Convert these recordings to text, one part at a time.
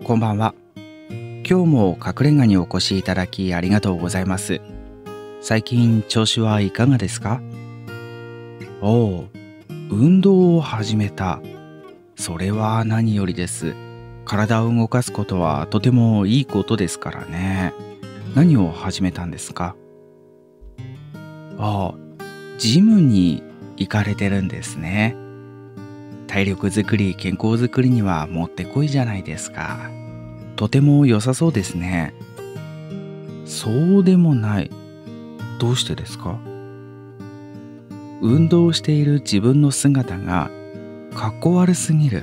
こんばんは。今日も隠れ家にお越しいただきありがとうございます。最近調子はいかがですか？おお、運動を始めた。それは何よりです。体を動かすことはとてもいいことですからね。何を始めたんですか？ああ、ジムに行かれてるんですね。体力づくり、健康づくりにはもってこいじゃないですか。とても良さそうですね。そうでもない。どうしてですか？運動している自分の姿がかっこ悪すぎる。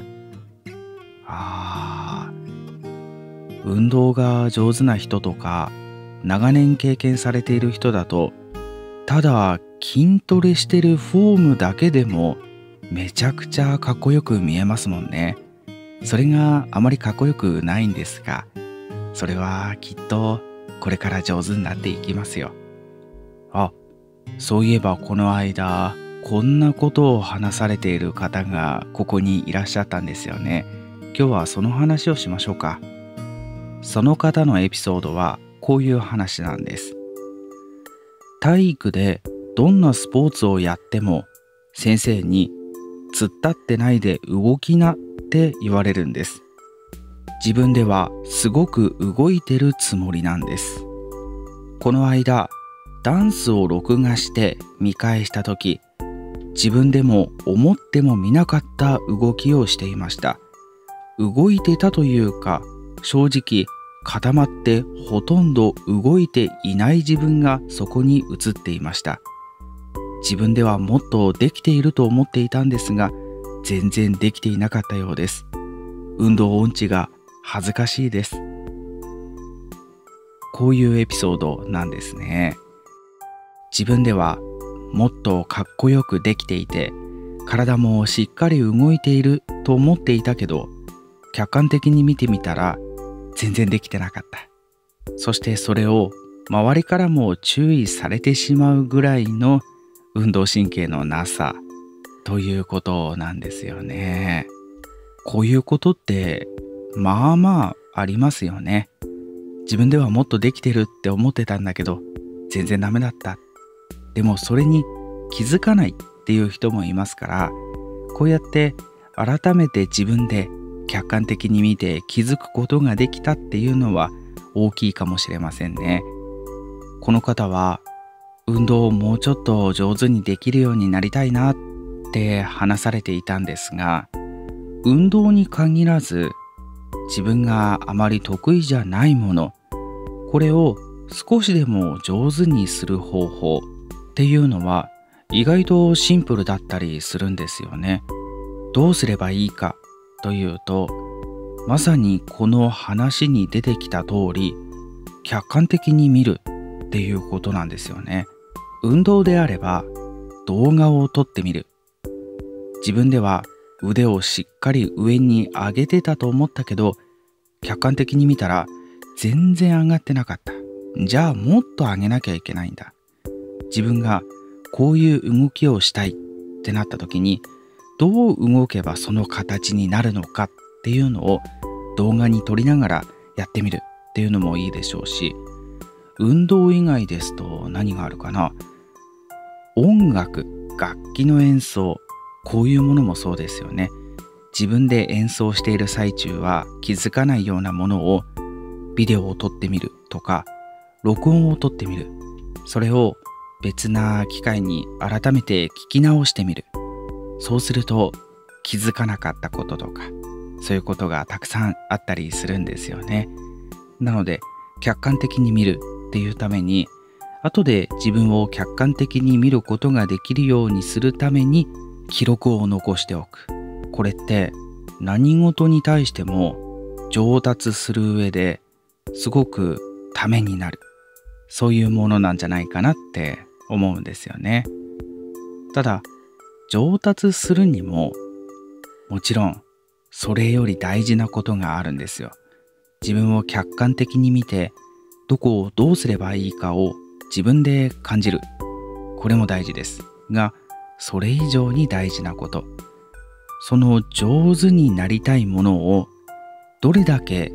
ああ、運動が上手な人とか、長年経験されている人だと、ただ筋トレしてるフォームだけでもめちゃくちゃかっこよく見えますもんね。それがあまりかっこよくないんですが、それはきっとこれから上手になっていきますよ。あ、そういえばこの間、こんなことを話されている方がここにいらっしゃったんですよね。今日はその話をしましょうか。その方のエピソードはこういう話なんです。体育でどんなスポーツをやっても先生に突っ立ってないで動きなって言われるんです。自分ではすごく動いてるつもりなんです。この間、ダンスを録画して見返したとき、自分でも思ってもみなかった動きをしていました。動いてたというか、正直固まってほとんど動いていない自分がそこに映っていました。自分ではもっとできていると思っていたんですが、全然できていなかったようです。運動音痴が恥ずかしいです。こういうエピソードなんですね。自分ではもっとかっこよくできていて、体もしっかり動いていると思っていたけど、客観的に見てみたら全然できてなかった。そしてそれを周りからも注意されてしまうぐらいの運動神経のなさということなんですよね。こういうことってまあまあありますよね。自分ではもっとできてるって思ってたんだけど全然ダメだった。でもそれに気づかないっていう人もいますから、こうやって改めて自分で客観的に見て気づくことができたっていうのは大きいかもしれませんね。この方は運動をもうちょっと上手にできるようになりたいなって話されていたんですが、運動に限らず自分があまり得意じゃないもの、これを少しでも上手にする方法っていうのは意外とシンプルだったりするんですよね。どうすればいいかというと、まさにこの話に出てきた通り、客観的に見るっていうことなんですよね。運動であれば動画を撮ってみる。自分では腕をしっかり上に上げてたと思ったけど、客観的に見たら全然上がってなかった。じゃあもっと上げなきゃいけないんだ。自分がこういう動きをしたいってなった時に、どう動けばその形になるのかっていうのを動画に撮りながらやってみるっていうのもいいでしょうし、運動以外ですと何があるかな。音楽、楽器の演奏、こういうものもそうですよね。自分で演奏している最中は気づかないようなものをビデオを撮ってみるとか、録音を撮ってみる。それを別な機会に改めて聞き直してみる。そうすると気づかなかったこととか、そういうことがたくさんあったりするんですよね。なので客観的に見るっていうために、後で自分を客観的に見ることができるようにするために記録を残しておく。これって何事に対しても上達する上ですごくためになる、そういうものなんじゃないかなって思うんですよね。ただ上達するにももちろんそれより大事なことがあるんですよ。自分を客観的に見て、どこをどうすればいいかを自分で感じる。これも大事ですが、それ以上に大事なこと、その上手になりたいものをどれだけ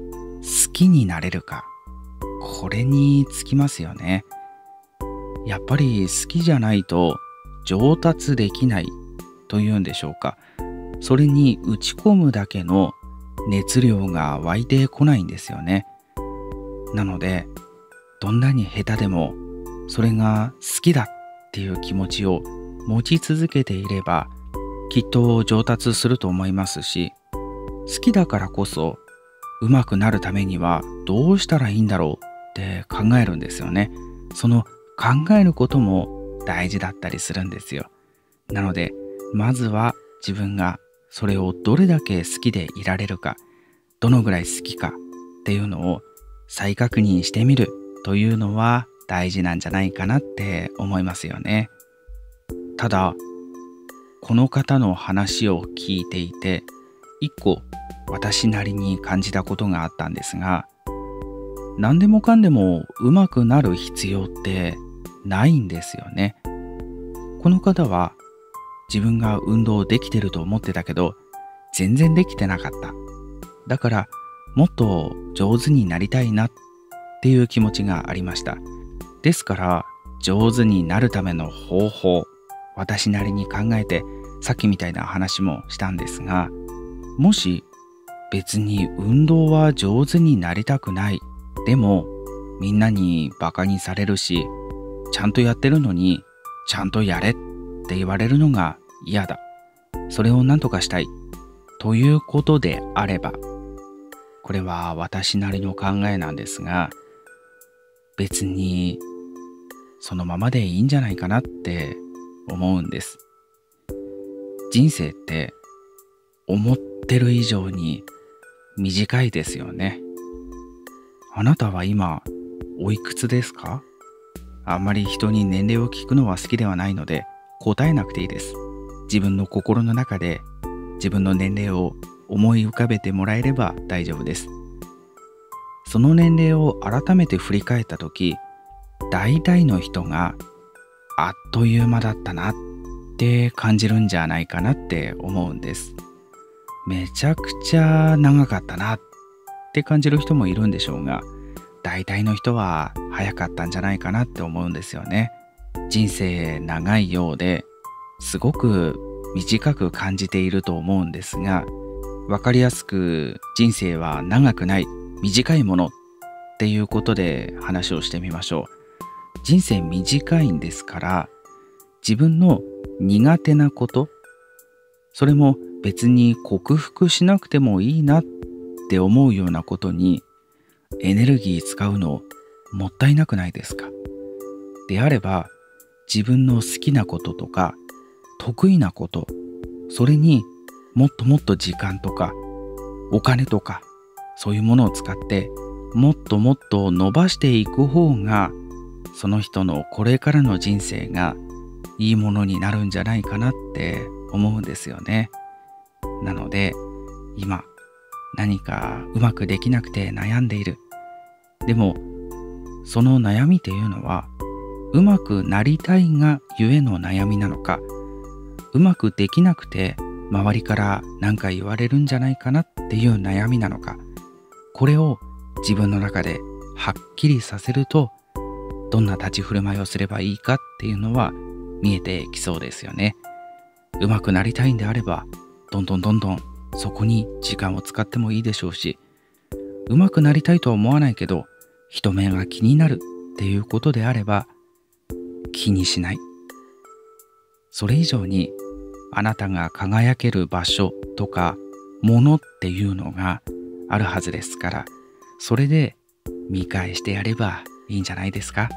好きになれるか、これにつきますよね。やっぱり好きじゃないと上達できないというんでしょうか。それに打ち込むだけの熱量が湧いてこないんですよね。なので、どんなに下手でもそれが好きだっていう気持ちを持ち続けていれば、きっと上達すると思いますし、好きだからこそ上手くなるためにはどうしたらいいんだろうって考えるんですよね。その考えることも大事だったりするんですよ。なので、まずは自分がそれをどれだけ好きでいられるか、どのぐらい好きかっていうのを再確認してみるというのは大事なんじゃないかなって思いますよね。ただ、この方の話を聞いていて、一個私なりに感じたことがあったんですが、何でもかんでも上手くなる必要ってないんですよね。この方は自分が運動できてると思ってたけど、全然できてなかった。だからもっと上手になりたいなっていう気持ちがありました。ですから上手になるための方法、私なりに考えて、さっきみたいな話もしたんですが、もし別に運動は上手になりたくない、でもみんなにバカにされるし、ちゃんとやってるのにちゃんとやれって言われるのが嫌だ、それを何とかしたいということであれば、これは私なりの考えなんですが、別にそのままでいいんじゃないかなって思うんです。人生って思ってる以上に短いですよね。あなたは今おいくつですか？あんまり人に年齢を聞くのは好きではないので答えなくていいです。自分の心の中で自分の年齢を思い浮かべてもらえれば大丈夫です。その年齢を改めて振り返ったとき、大体の人があっという間だったなって感じるんじゃないかなって思うんです。めちゃくちゃ長かったなって感じる人もいるんでしょうが、大体の人は早かったんじゃないかなって思うんですよね。人生長いようですごく短く感じていると思うんですが、わかりやすく人生は長くない、短いものっていうことで話をしてみましょう。人生短いんですから、自分の苦手なこと、それも別に克服しなくてもいいなって思うようなことにエネルギー使うのもったいなくないですか？であれば、自分の好きなこととか得意なこと、それにもっともっと時間とかお金とかそういうものを使ってもっともっと伸ばしていく方が、その人のこれからの人生がいいものになるんじゃないかなって思うんですよね。なので、今何かうまくできなくて悩んでいる。でもその悩みっていうのはうまくなりたいがゆえの悩みなのか、うまくできなくて周りから何か言われるんじゃないかなっていう悩みなのか、これを自分の中ではっきりさせると、どんな立ち振る舞いをすればいいかっていうのは見えてきそうですよね。うまくなりたいんであれば、どんどんそこに時間を使ってもいいでしょうし、うまくなりたいとは思わないけど人目が気になるっていうことであれば気にしない。それ以上にあなたが輝ける場所とかものっていうのがあるはずですから、それで見返してやればいいんじゃないですか。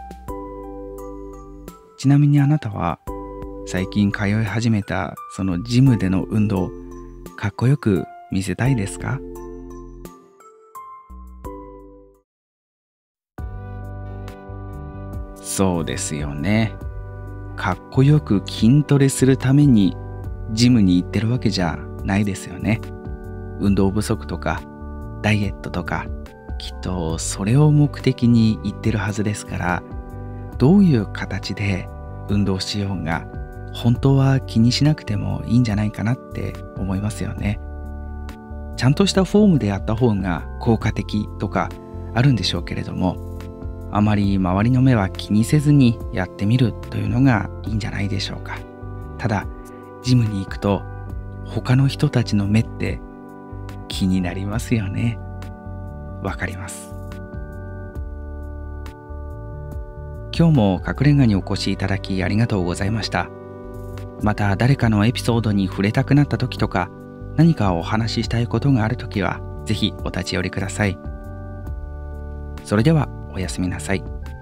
ちなみにあなたは最近通い始めたそのジムでの運動、かっこよく見せたいですか？そうですよね。かっこよく筋トレするためにジムに行ってるわけじゃないですよね。運動不足とかダイエットとか、きっとそれを目的に行ってるはずですから、どういう形で運動しようが本当は気にしなくてもいいんじゃないかなって思いますよね。 ちゃんとしたフォームでやった方が効果的とかあるんでしょうけれども、あまり周りの目は気にせずにやってみるというのがいいんじゃないでしょうか。ただジムに行くと他の人たちの目って気になりますよね。わかります。今日も隠れ家にお越しいただきありがとうございました。また誰かのエピソードに触れたくなった時とか、何かお話ししたいことがある時はぜひお立ち寄りください。それではおやすみなさい。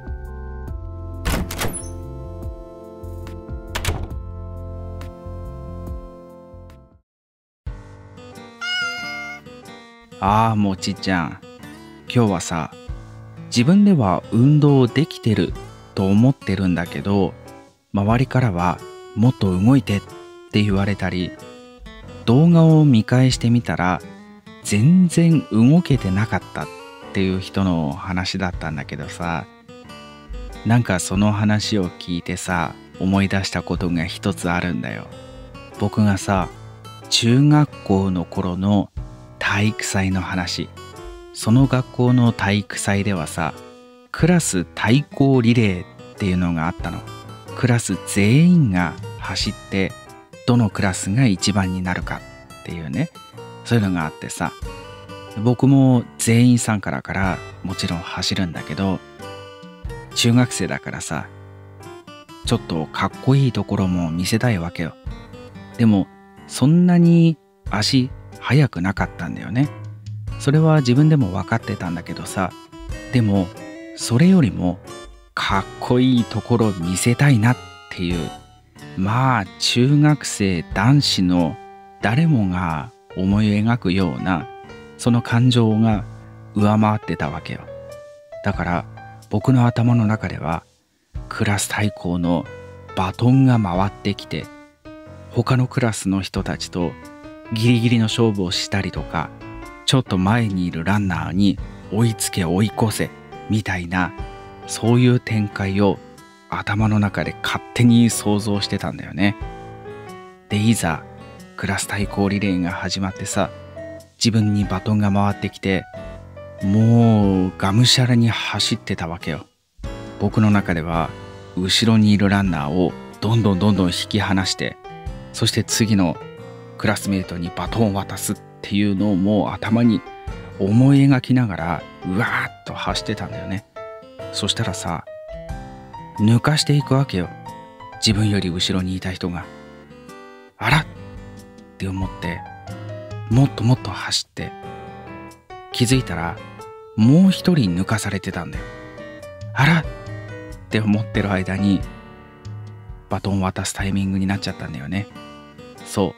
もちちゃん、今日はさ、自分では運動できてると思ってるんだけど、周りからはもっと動いてって言われたり、動画を見返してみたら全然動けてなかったっていう人の話だったんだけどさ、なんかその話を聞いてさ、思い出したことが一つあるんだよ。僕がさ、中学校の頃の体育祭の話。その学校の体育祭ではさ、クラス対抗リレーっていうのがあったの。クラス全員が走ってどのクラスが一番になるかっていうね、そういうのがあってさ、僕も全員参加だからもちろん走るんだけど、中学生だからさ、ちょっとかっこいいところも見せたいわけよ。でもそんなに足速くなかったんだよね。それは自分でも分かってたんだけどさ、でもそれよりもかっこいいところ見せたいなっていう、まあ中学生男子の誰もが思い描くようなその感情が上回ってたわけよ。だから僕の頭の中では、クラス対抗のバトンが回ってきて、他のクラスの人たちとギリギリの勝負をしたりとか、ちょっと前にいるランナーに追いつけ追い越せみたいな、そういう展開を頭の中で勝手に想像してたんだよね。で、いざクラス対抗リレーが始まってさ、自分にバトンが回ってきて、もうがむしゃらに走ってたわけよ。僕の中では後ろにいるランナーをどんどん引き離して、そして次のクラスメートにバトンを渡すっていうのをもう頭に思い描きながらうわーっと走ってたんだよね。そしたらさ、抜かしていくわけよ、自分より後ろにいた人が。あらって思って、もっともっと走って、気づいたらもう一人抜かされてたんだよ。あらって思ってる間にバトン渡すタイミングになっちゃったんだよね。そう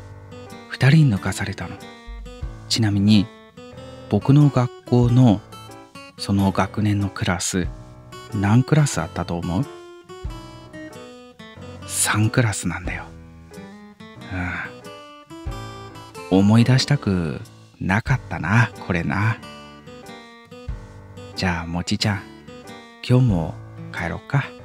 、2人抜かされたの。ちなみに僕の学校のその学年のクラス、何クラスあったと思う？ 3 クラスなんだよ。思い出したくなかったな、これな。じゃあもちちゃん、今日も帰ろっか。